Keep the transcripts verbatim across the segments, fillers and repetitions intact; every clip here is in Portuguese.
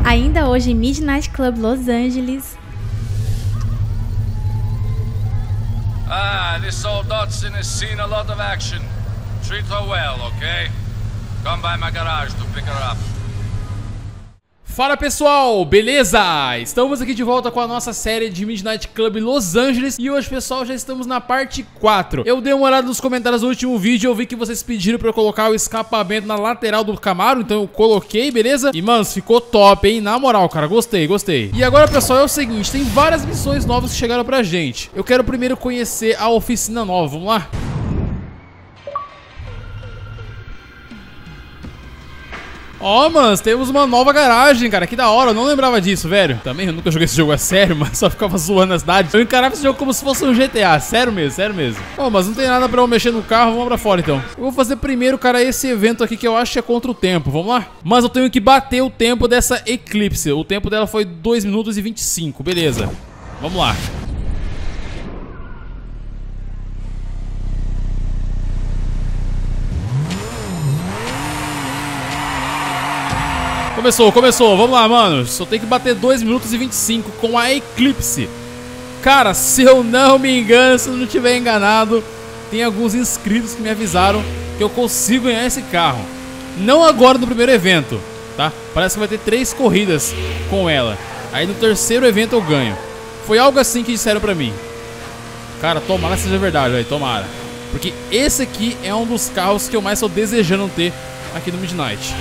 Ainda hoje em Midnight Club Los Angeles. Ah, this old Dodson has seen a lot of action. Treat her well, okay? Come by my garage to pick her up. Fala pessoal, beleza? Estamos aqui de volta com a nossa série de Midnight Club Los Angeles. E hoje, pessoal, já estamos na parte quatro. Eu dei uma olhada nos comentários do último vídeo. Eu vi que vocês pediram pra eu colocar o escapamento na lateral do Camaro, então eu coloquei, beleza? E, mano, ficou top, hein? Na moral, cara, gostei, gostei. E agora, pessoal, é o seguinte, tem várias missões novas que chegaram pra gente. Eu quero primeiro conhecer a oficina nova, vamos lá? Ó, oh, mano, temos uma nova garagem, cara, que da hora, eu não lembrava disso, velho. Também eu nunca joguei esse jogo a sério, mas só ficava zoando a cidade. Eu encarava esse jogo como se fosse um G T A, sério mesmo, sério mesmo. Ó, oh, mas não tem nada pra eu mexer no carro, vamos pra fora então. Eu vou fazer primeiro, cara, esse evento aqui que eu acho que é contra o tempo, vamos lá? Mas eu tenho que bater o tempo dessa Eclipse, o tempo dela foi dois minutos e vinte e cinco, beleza. Vamos lá. Começou, começou, vamos lá, mano. Só tem que bater dois minutos e vinte e cinco com a Eclipse. Cara, se eu não me engano, se eu não estiver enganado, tem alguns inscritos que me avisaram que eu consigo ganhar esse carro. Não agora no primeiro evento, tá? Parece que vai ter três corridas com ela. Aí no terceiro evento eu ganho. Foi algo assim que disseram pra mim. Cara, tomara que seja verdade, velho, tomara. Porque esse aqui é um dos carros que eu mais estou desejando ter aqui no Midnight.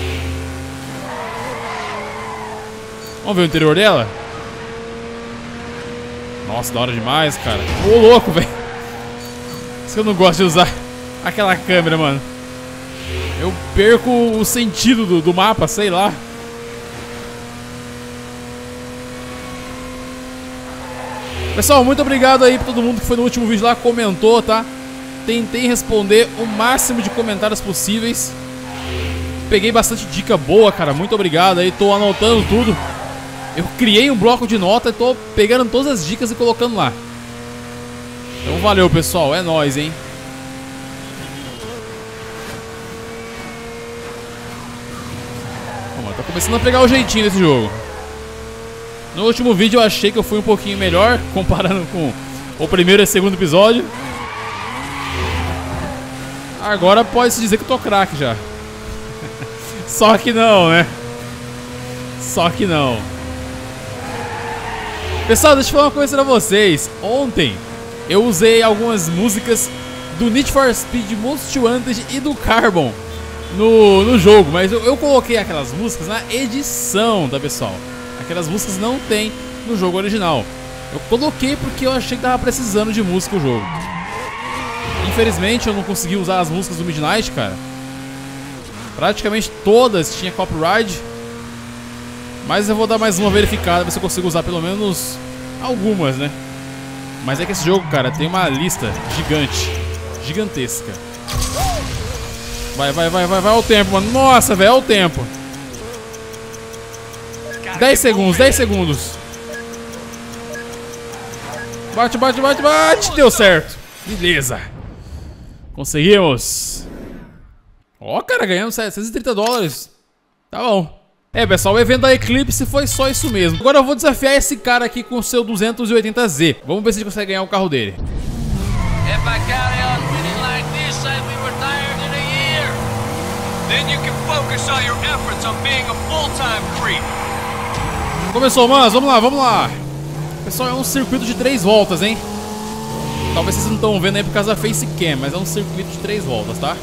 Vamos ver o interior dela? Nossa, da hora demais, cara. Ô, louco, velho. Isso que eu não gosto de usar aquela câmera, mano. Eu perco o sentido do, do mapa, sei lá. Pessoal, muito obrigado aí pra todo mundo que foi no último vídeo lá, comentou, tá? Tentei responder o máximo de comentários possíveis. Peguei bastante dica boa, cara. Muito obrigado aí, tô anotando tudo. Eu criei um bloco de nota e tô pegando todas as dicas e colocando lá. Então valeu, pessoal, é nóis, hein? Vamos, tá começando a pegar o jeitinho desse jogo. No último vídeo eu achei que eu fui um pouquinho melhor, comparando com o primeiro e o segundo episódio. Agora pode-se dizer que eu tô craque já. Só que não, né? Só que não. Pessoal, deixa eu falar uma coisa pra vocês. Ontem eu usei algumas músicas do Need for Speed Most Wanted e do Carbon no, no jogo, mas eu, eu coloquei aquelas músicas na edição, tá, pessoal? Aquelas músicas não tem no jogo original. Eu coloquei porque eu achei que tava precisando de música o jogo. Infelizmente eu não consegui usar as músicas do Midnight, cara. Praticamente todas tinha copyright. Mas eu vou dar mais uma verificada, ver se eu consigo usar pelo menos algumas, né? Mas é que esse jogo, cara, tem uma lista gigante. Gigantesca. Vai, vai, vai, vai, vai ao tempo, mano. Nossa, velho, é o tempo. dez segundos, dez segundos. Bate, bate, bate, bate. Deu certo. Beleza. Conseguimos. Ó, cara, ganhamos setecentos e trinta dólares. Tá bom. É, pessoal, o evento da Eclipse foi só isso mesmo. Agora eu vou desafiar esse cara aqui com o seu duzentos e oitenta Z. Vamos ver se a gente consegue ganhar o carro dele. Começou, manos. Vamos lá, vamos lá. Pessoal, é um circuito de três voltas, hein? Talvez vocês não estão vendo aí por causa da Facecam, mas é um circuito de três voltas, tá?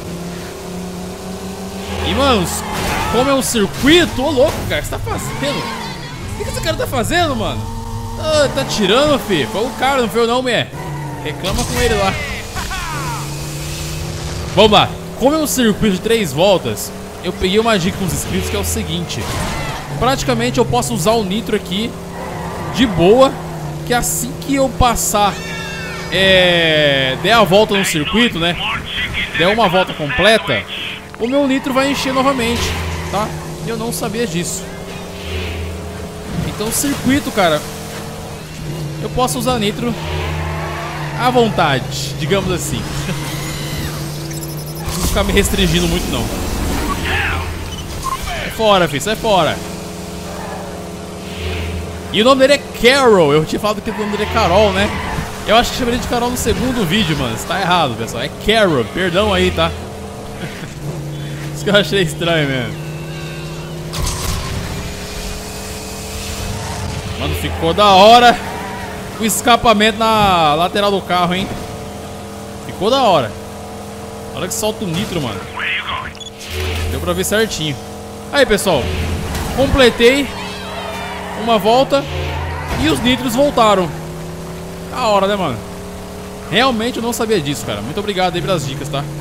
E, manos, como é um circuito, ô louco, cara, o que você tá fazendo? O que esse cara tá fazendo, mano? Ah, tá tirando, fi. Foi o cara, não foi eu não, mulher. Reclama com ele lá. Vamos lá. Como é um circuito de três voltas, eu peguei uma dica com os inscritos que é o seguinte. Praticamente eu posso usar o nitro aqui de boa, que assim que eu passar, é, der a volta no circuito, né? Der uma volta completa, o meu nitro vai encher novamente, tá? E eu não sabia disso. Então o circuito, cara, eu posso usar nitro à vontade, digamos assim. Não preciso ficar me restringindo muito não. Sai fora, filho, sai fora. E o nome dele é Carol. Eu tinha falado que o nome dele é Carol, né? Eu acho que chamaria de Carol no segundo vídeo, mano. Isso tá errado, pessoal. É Carol. Perdão aí, tá? Isso que eu achei estranho mesmo. Mano, ficou da hora o escapamento na lateral do carro, hein? Ficou da hora. Na hora que solta o nitro, mano. Deu pra ver certinho. Aí, pessoal. Completei uma volta e os nitros voltaram. Da hora, né, mano? Realmente eu não sabia disso, cara. Muito obrigado aí pelas dicas, tá?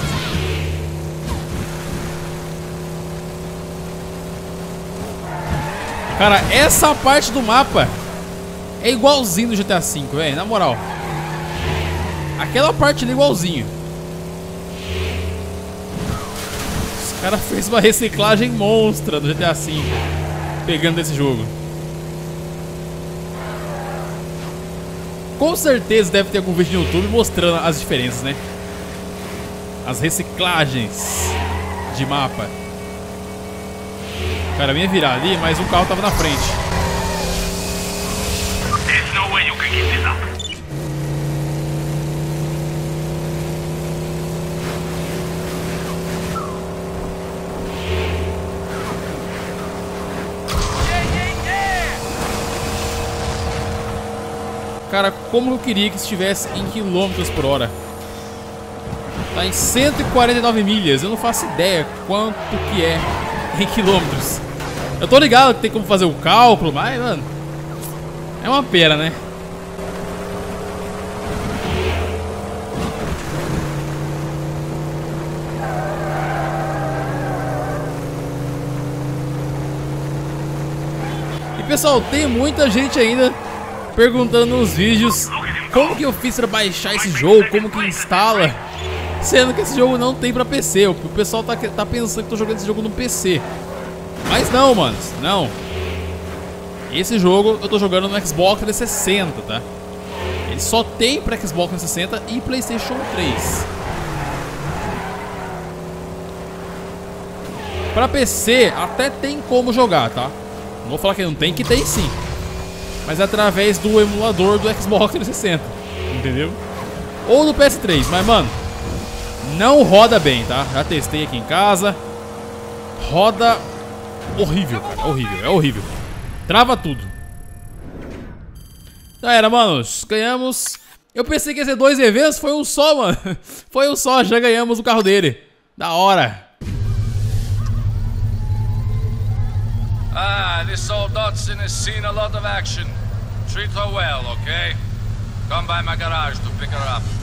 Cara, essa parte do mapa é igualzinho do G T A cinco, velho. Na moral. Aquela parte ali é igualzinho. Os caras fez uma reciclagem monstra do G T A cinco, pegando esse jogo. Com certeza deve ter algum vídeo no YouTube mostrando as diferenças, né? As reciclagens de mapa. Cara, eu ia virar ali, mas o carro tava na frente. Cara, como eu queria que estivesse em quilômetros por hora. Tá em cento e quarenta e nove milhas. Eu não faço ideia quanto que é em quilômetros. Eu tô ligado que tem como fazer o cálculo, mas, mano, é uma pena, né? E, pessoal, tem muita gente ainda perguntando nos vídeos como que eu fiz pra baixar esse jogo, como que instala, sendo que esse jogo não tem pra P C. O pessoal tá, tá pensando que eu tô jogando esse jogo no P C. Mas não, mano, não. Esse jogo eu tô jogando no Xbox trezentos e sessenta, tá? Ele só tem pra Xbox trezentos e sessenta e PlayStation três. Pra P C até tem como jogar, tá? Não vou falar que não tem, que tem sim. Mas é através do emulador do Xbox trezentos e sessenta, entendeu? Ou do P S três, mas, mano, não roda bem, tá? Já testei aqui em casa. Roda horrível, cara, horrível, é horrível. Trava tudo. Já era, manos, ganhamos. Eu pensei que ia ser dois eventos, foi um só, mano. Foi um só, já ganhamos o carro dele. Da hora. Ah, this old Datsun has seen a lot of action. Treat her well, okay? Come by my garage to pick her up.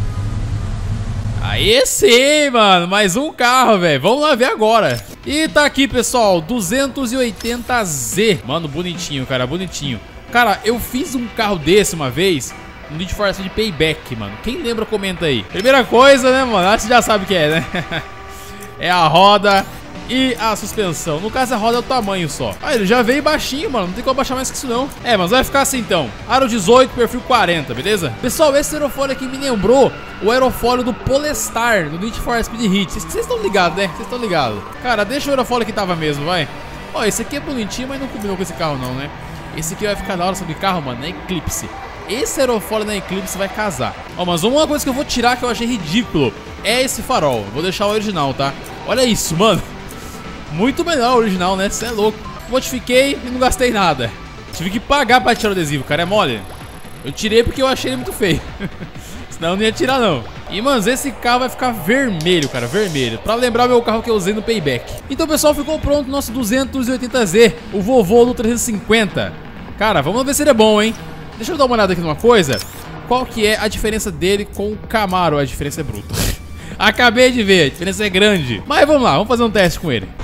Aí sim, mano, mais um carro, velho. Vamos lá ver agora. E tá aqui, pessoal, duzentos e oitenta Z. Mano, bonitinho, cara, bonitinho. Cara, eu fiz um carro desse uma vez no Need for Speed Payback, mano. Quem lembra, comenta aí. Primeira coisa, né, mano, acho que já sabe o que é, né? É a roda e a suspensão. No caso, a roda é o tamanho só. Ah, ele já veio baixinho, mano. Não tem como abaixar mais que isso, não. É, mas vai ficar assim, então. Aro dezoito, perfil quarenta, beleza? Pessoal, esse aerofólio aqui me lembrou o aerofólio do Polestar, do Need for Speed Heat. Vocês estão ligados, né? Vocês estão ligados. Cara, deixa o aerofólio que tava mesmo, vai. Ó, esse aqui é bonitinho, mas não combinou com esse carro, não, né? Esse aqui vai ficar da hora sobre carro, mano, na Eclipse. Esse aerofólio na Eclipse vai casar. Ó, mas uma coisa que eu vou tirar que eu achei ridículo é esse farol. Vou deixar o original, tá? Olha isso, mano. Muito melhor o original, né? Você é louco. Modifiquei e não gastei nada. Tive que pagar pra tirar o adesivo, cara. É mole. Eu tirei porque eu achei ele muito feio. Senão eu não ia tirar, não. E, mano, esse carro vai ficar vermelho, cara. Vermelho. Pra lembrar o meu carro que eu usei no Payback. Então, pessoal, ficou pronto o nosso duzentos e oitenta Z. O vovô do trezentos e cinquenta. Cara, vamos ver se ele é bom, hein? Deixa eu dar uma olhada aqui numa coisa. Qual que é a diferença dele com o Camaro? A diferença é bruta. Acabei de ver. A diferença é grande. Mas vamos lá. Vamos fazer um teste com ele.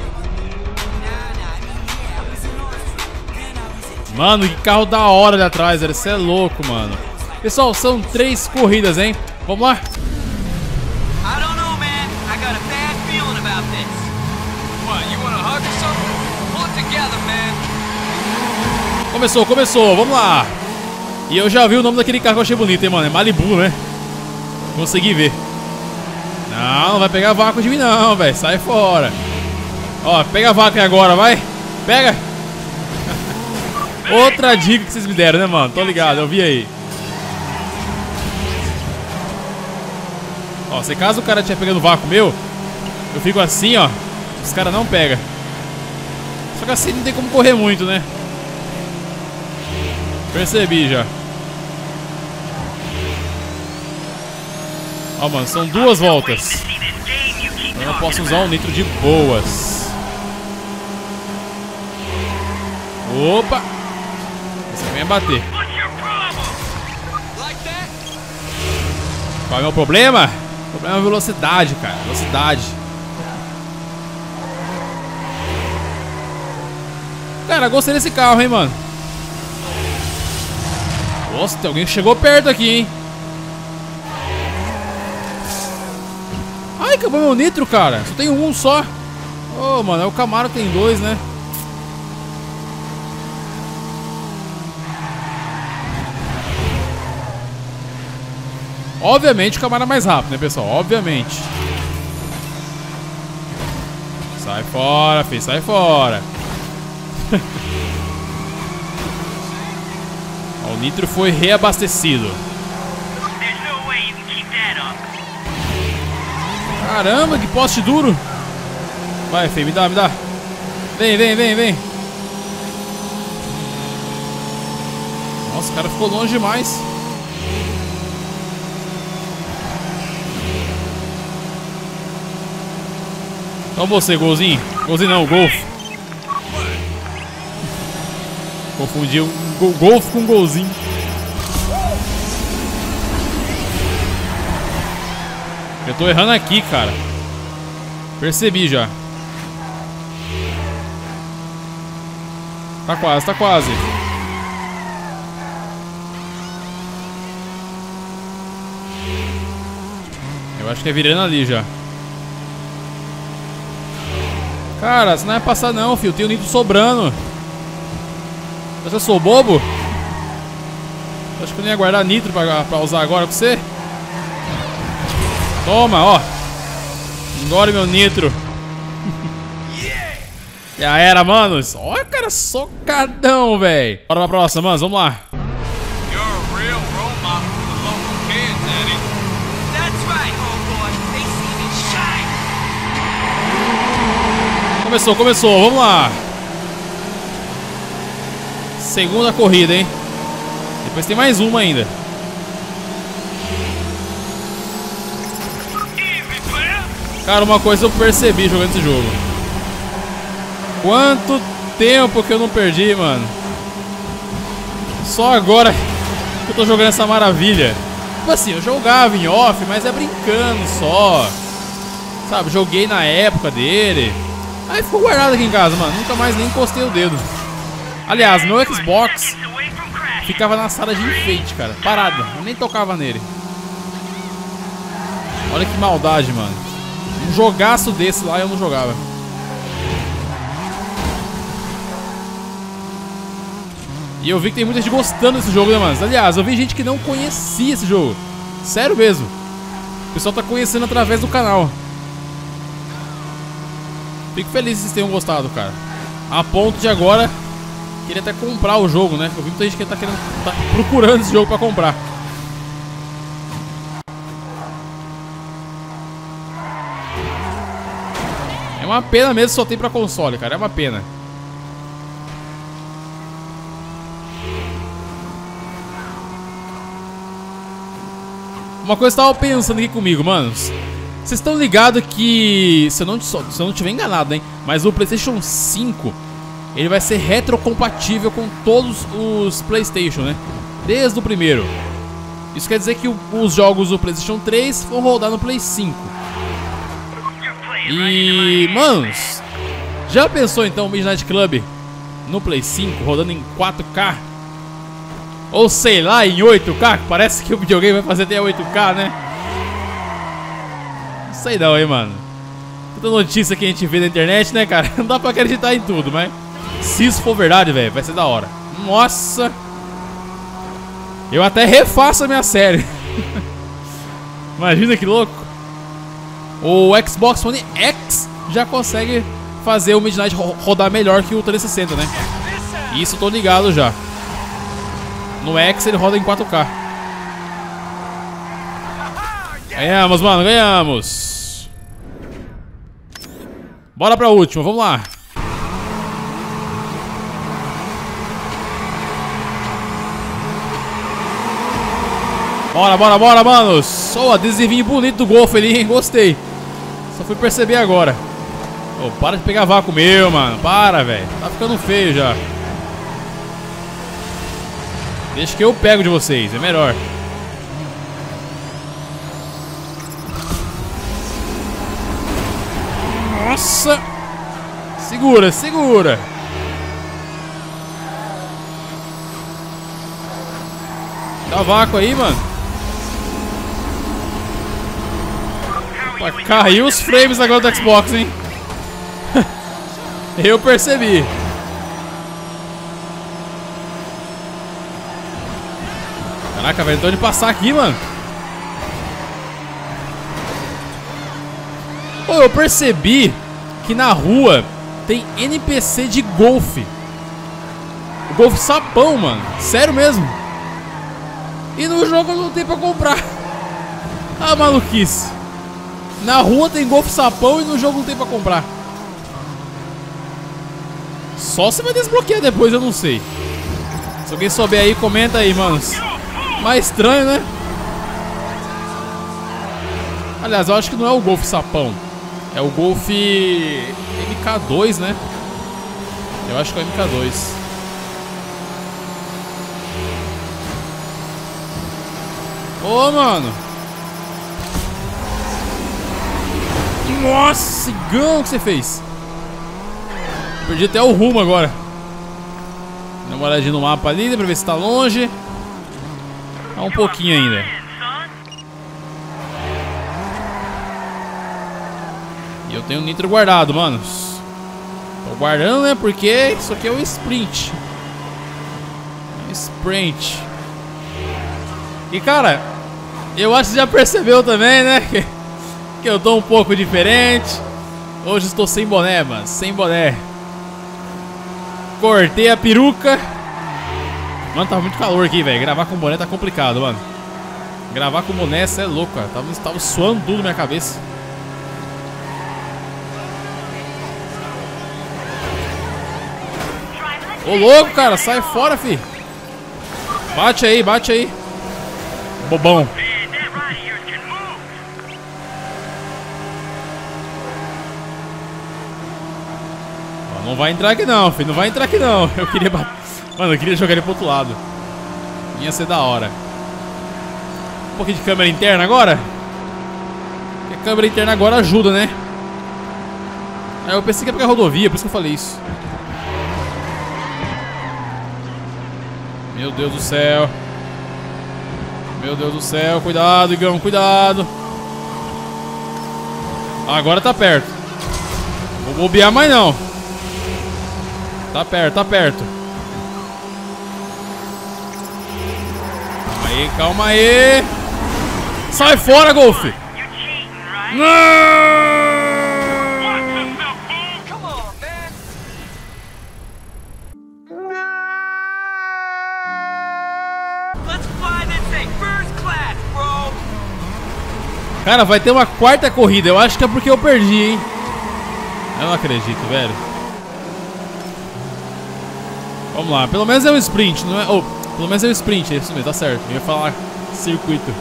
Mano, que carro da hora ali atrás, velho. Você é louco, mano. Pessoal, são três corridas, hein? Vamos lá? Começou, começou. Vamos lá. E eu já vi o nome daquele carro que eu achei bonito, hein, mano. É Malibu, né? Consegui ver. Não, não vai pegar vácuo de mim, não, velho. Sai fora. Ó, pega a vaca agora, vai. Pega. Outra dica que vocês me deram, né, mano? Tô ligado, eu vi aí. Ó, se caso o cara estiver pegando vácuo meu, eu fico assim, ó. Os caras não pegam. Só que assim não tem como correr muito, né? Percebi já. Ó, mano, são duas voltas. Eu não posso usar o nitro de boas. Opa! Esse aqui vai bater. Qual é o meu problema? O problema é a velocidade, cara. Velocidade. Cara, gostei desse carro, hein, mano. Nossa, tem alguém que chegou perto aqui, hein. Ai, acabou meu nitro, cara. Só tem um só. Ô, oh, mano, o Camaro tem dois, né? Obviamente o Camaro é mais rápido, né, pessoal? Obviamente. Sai fora, filho. Sai fora. O nitro foi reabastecido. Caramba, que poste duro. Vai, Fê, me dá, me dá. Vem, vem, vem, vem. Nossa, o cara ficou longe demais. Olha você, golzinho. Golzinho não, golf. Confundi um go golf com um golzinho. Eu tô errando aqui, cara. Percebi já. Tá quase, tá quase. Eu acho que é virando ali já. Cara, você não vai passar não, filho. Tem o nitro sobrando. Você sou bobo? Acho que eu não ia guardar nitro pra, pra usar agora com você. Toma, ó. Engole meu nitro. Já era, manos. Olha, cara, socadão, velho. Bora pra próxima, manos. Vamos lá. Começou, começou. Vamos lá. Segunda corrida, hein? Depois tem mais uma ainda. Cara, uma coisa eu percebi jogando esse jogo. Quanto tempo que eu não perdi, mano. Só agora que eu tô jogando essa maravilha. Tipo assim, eu jogava em off, mas é brincando só. Sabe, joguei na época dele. Aí ficou guardado aqui em casa, mano. Nunca mais nem encostei o dedo. Aliás, meu Xbox ficava na sala de enfeite, cara. Parado, eu nem tocava nele. Olha que maldade, mano. Um jogaço desse lá eu não jogava. E eu vi que tem muita gente gostando desse jogo, né, mano? Aliás, eu vi gente que não conhecia esse jogo. Sério mesmo. O pessoal tá conhecendo através do canal. Fico feliz se vocês tenham gostado, cara. A ponto de agora queria até comprar o jogo, né? Eu vi muita gente que tá querendo, tá procurando esse jogo pra comprar. É uma pena mesmo, só tem pra console, cara. É uma pena. Uma coisa que eu tava pensando aqui comigo, manos. Vocês estão ligados que, se eu, não, se eu não tiver enganado, hein, mas o PlayStation cinco, ele vai ser retrocompatível com todos os PlayStation, né? Desde o primeiro. Isso quer dizer que o, os jogos do PlayStation três vão rodar no Play cinco. E, manos, já pensou então o Midnight Club no Play cinco rodando em quatro K? Ou sei lá, em oito K? Parece que o videogame vai fazer até oito K, né? Não sei não, hein, mano. Tanta notícia que a gente vê na internet, né, cara? Não dá pra acreditar em tudo, mas se isso for verdade, velho, vai ser da hora. Nossa. Eu até refaço a minha série. Imagina que louco. O Xbox One X já consegue fazer o Midnight rodar melhor que o trezentos e sessenta, né? Isso eu tô ligado já. No X ele roda em quatro K. Ganhamos, mano, ganhamos. Bora pra última, vamos lá. Bora, bora, bora, manos. Só o adesivinho bonito do Golf ali, hein? Gostei. Só fui perceber agora. Ô, para de pegar vácuo meu, mano. Para, velho. Tá ficando feio já. Deixa que eu pego de vocês, é melhor. Nossa. Segura, segura. Dá vácuo aí, mano. Opa, caiu os frames agora do Xbox, hein? Eu percebi. Caraca, velho, tô de passar aqui, mano. Pô, eu percebi que na rua tem N P C de golfe. O golfe sapão, mano. Sério mesmo. E no jogo não tem pra comprar. Ah, maluquice. Na rua tem golfe sapão e no jogo não tem pra comprar. Só se vai desbloquear depois, eu não sei. Se alguém souber aí, comenta aí, manos. Mais estranho, né? Aliás, eu acho que não é o Golf sapão. É o Golf M K dois, né? Eu acho que é o M K dois. Ô, mano. Nossa, cigão que você fez. Perdi até o rumo agora. Dá uma olhadinha no mapa ali, pra ver se tá longe. Tá um pouquinho ainda. E eu tenho nitro guardado, manos. Tô guardando, né? Porque isso aqui é o sprint. Sprint. E cara, eu acho que já percebeu também, né? Que, que eu tô um pouco diferente. Hoje estou sem boné, mano. Sem boné. Cortei a peruca. Mano, tava muito calor aqui, velho. Gravar com boné tá complicado, mano. Gravar com boné, cê é louco, cara. Tava, tava suando tudo na minha cabeça. Ô, louco, cara. Sai fora, fi. Bate aí, bate aí. Bobão. Não vai entrar aqui não, filho. Não vai entrar aqui não. Eu queria bater. Mano, eu queria jogar ele pro outro lado. Ia ser da hora. Um pouquinho de câmera interna agora. Porque a câmera interna agora ajuda, né? Aí eu pensei que ia pegar a rodovia, por isso que eu falei isso. Meu Deus do céu. Meu Deus do céu. Cuidado, Igão, cuidado. Agora tá perto. Vou bobear mais não. Tá perto, tá perto. Calma aí, calma aí. Sai fora, Golf. Não! Cara, vai ter uma quarta corrida. Eu acho que é porque eu perdi, hein? Eu não acredito, velho. Vamos lá, pelo menos é um sprint, não é? Oh, pelo menos é um sprint, é isso mesmo, tá certo. Eu ia falar circuito.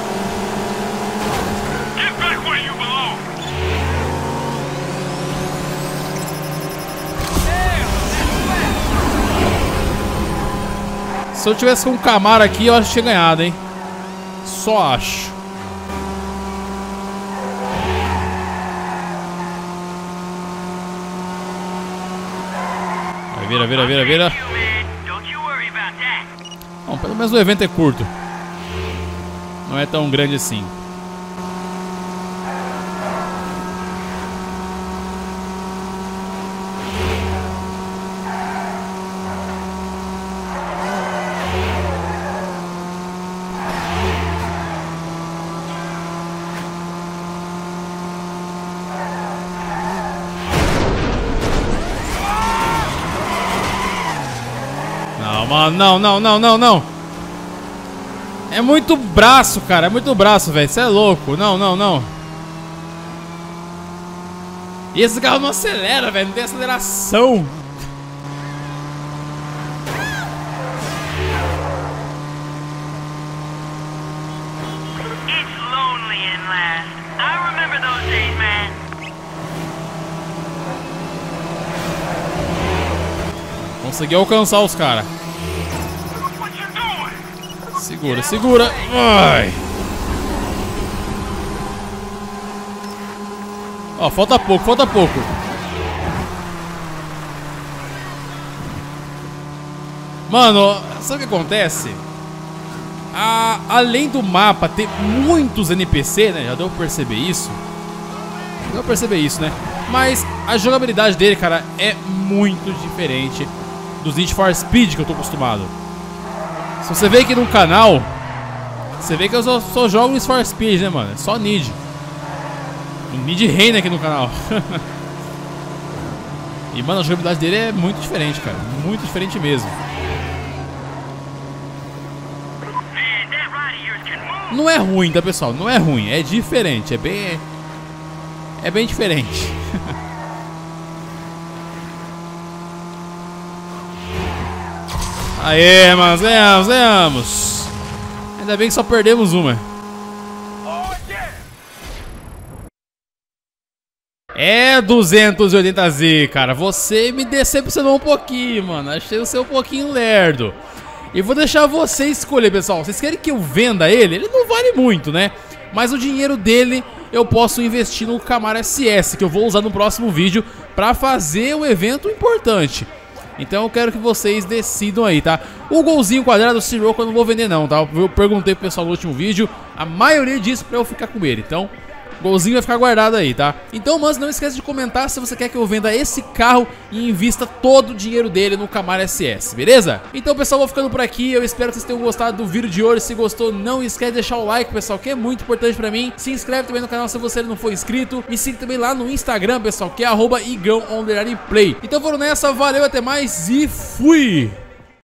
Se eu tivesse com um Camaro aqui, eu acho que tinha ganhado, hein? Só acho. Vira, vira, vira, vira. Bom, pelo menos o evento é curto. Não é tão grande assim. Não, mano, não, não, não, não, não. É muito braço, cara. É muito braço, velho. Você é louco. Não, não, não. E esse carro não acelera, velho. Não tem aceleração. Consegui alcançar os caras. Segura, segura. Ai. Ó, falta pouco, falta pouco. Mano, sabe o que acontece? A, além do mapa ter muitos N P C, né? Já deu pra perceber isso. Já deu pra perceber isso, né? Mas a jogabilidade dele, cara, é muito diferente dos Need for Speed que eu tô acostumado. Se você vê aqui no canal, você vê que eu só, só jogo Need for Speed, né, mano? É só Need. O Need reina aqui no canal. E, mano, a jogabilidade dele é muito diferente, cara. Muito diferente mesmo. Não é ruim, tá, pessoal? Não é ruim. É diferente. É bem... É bem diferente. Aê, mano, ganhamos, ganhamos. Ainda bem que só perdemos uma. É duzentos e oitenta Z, cara. Você me decepcionou um pouquinho, mano. Achei você um pouquinho lerdo. E vou deixar você escolher, pessoal. Vocês querem que eu venda ele? Ele não vale muito, né? Mas o dinheiro dele eu posso investir no Camaro S S, que eu vou usar no próximo vídeo pra fazer um evento importante. Então eu quero que vocês decidam aí, tá? O golzinho quadrado Sirocco eu não vou vender não, tá? Eu perguntei pro pessoal no último vídeo, a maioria disse pra eu ficar com ele. Então, o golzinho vai ficar guardado aí, tá? Então, mas não esquece de comentar se você quer que eu venda esse carro e invista todo o dinheiro dele no Camaro S S, beleza? Então, pessoal, vou ficando por aqui. Eu espero que vocês tenham gostado do vídeo de hoje. Se gostou, não esquece de deixar o like, pessoal, que é muito importante pra mim. Se inscreve também no canal se você não for inscrito. Me siga também lá no Instagram, pessoal, que é arroba igão underline play. Então, foram nessa. Valeu, até mais e fui!